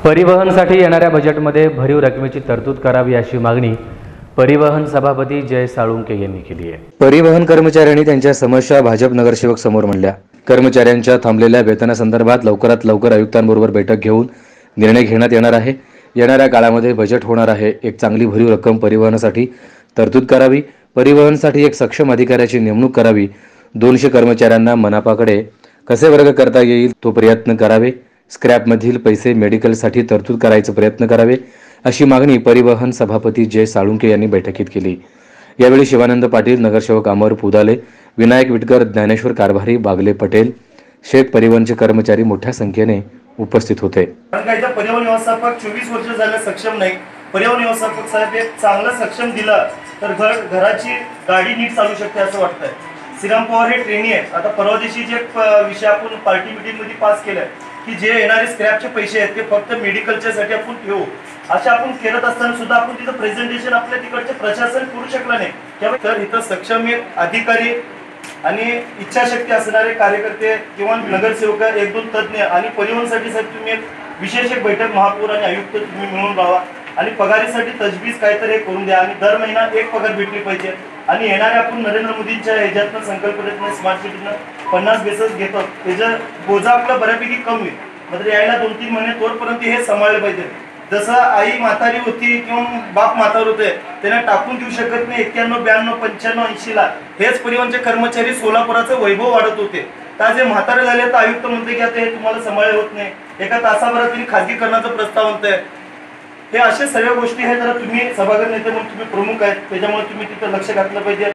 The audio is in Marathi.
परिवहनसाठी येणाऱ्या बजेटमध्ये भरीव रकमेची तरतूद करावी अशी मागणी परिवहन सभापती जय साळुंके यांनी केली आहे। परिवहन कर्मचाऱ्यांनी त्यांच्या समस्या भाजप नगरसेवक समोर मांडल्या। कर्मचाऱ्यांच्या थांबलेल्या वेतनासंदर्भात लवकरात लवकर आयुक्तांबरोबर बैठक घेऊन निर्णय घेण्यात येणार आहे। येणाऱ्या काळामध्ये बजेट होणार आहे। एक चांगली भरीव रक्कम परिवहनासाठी तरतूद करावी। परिवहनसाठी एक सक्षम अधिकाऱ्याची नेमणूक करावी। 200 कर्मचाऱ्यांना मनापाकडे कसे वर्ग करता येईल तो प्रयत्न करावे। स्क्रॅपमधील पैसे मेडिकलसाठी तरतूद करायचे प्रयत्न करावे अशी मागणी परिवहन सभापती जय साळुंके यांनी बैठकीत केली। यावेळी शिवानंद पाटील, नगरसेवक अमर पुदाले, विनायक विटकर, ज्ञानेश्वर कारभारी, बागले पटेल, शेत परिवहनचे कर्मचारी मोठ्या संख्येने उपस्थित होते। परिवहन व्यवस्थापक 24 वर्ष झाले सक्षम नाही। परिवहन व्यवस्थापक साहेब एक चांगला सक्षम दिला तर घराची गाडी नीट चालू शकते असं वाटतंय। श्रीराम पवार हे ट्रेनी आहे। आता परवा दिवशी जे विषय आपण पार्टी मीटिंग मध्ये पास केलाय की जे येणारे स्क्रॅपचे पैसे आहेत ते फक्त मेडिकलच्या साठी आपण ठेवू, असे आपण करत असताना सुद्धा आपण तिथं प्रेझेंटेशन आपल्या तिकडचे प्रशासन करू शकला नाही। तर इथं सक्षम एक अधिकारी आणि इच्छाशक्ती असणारे कार्यकर्ते किंवा नगरसेवक, 1-2 तज्ञ आणि परिवहनसाठी साहेब तुम्ही एक विशेष एक बैठक महापौर आणि आयुक्त तुम्ही मिळून राहा आणि पगारीसाठी तजवीज काहीतरी करून द्या आणि दर महिना एक पगार भेटली पाहिजे। आणि येणारे आपण नरेंद्र मोदींच्या ह्याच्यातनं संकल्पनेतनं स्मार्ट सिटीनं 50 बेसस घेतो, त्याचं बोजा आपला बऱ्यापैकी कमी होईल। म्हणजे यायला 2-3 महिने तोपर्यंत हे सांभाळले पाहिजे। जसं आई म्हातारी होती किंवा बाप म्हातार होते त्यांना टाकून देऊ शकत नाही 91, 92, 95, 80 ला हेच परिवहनचे कर्मचारी सोलापुराचं वैभव वाढत होते। तर जे म्हातारे झाले तर आयुक्त म्हणते की आता हे तुम्हाला सांभाळले होत नाही, एका तासाभरात त्यांनी खाजगीकरणाचा प्रस्ताव आणताय। हे अशा सगळ्या गोष्टी आहेत। तर तुम्ही सभागृह नेते म्हणून तुम्ही प्रमुख आहेत, त्याच्यामुळे तुम्ही तिथं लक्ष घातलं पाहिजे।